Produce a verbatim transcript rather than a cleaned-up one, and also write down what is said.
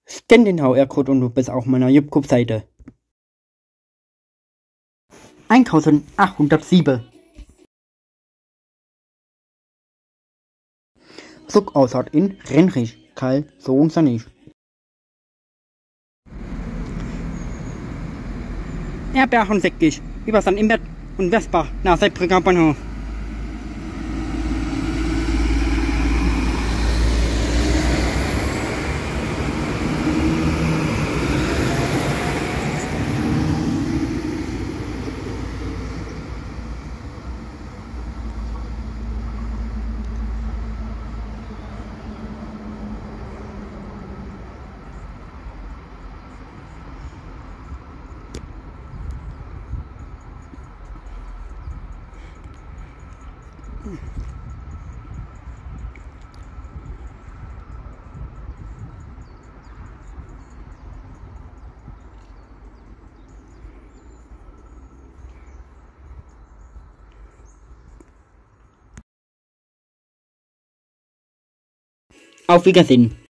Scan den H R-Code und du bist auf meiner YouTube-Seite. eintausendachthundertsieben. Zugaussaat in Renrich, Karl, so und nicht. Erdbeer und Säckig, über San Imbert und Westbach nach Saarbrücker Bahnhof. Auf Wiedersehen.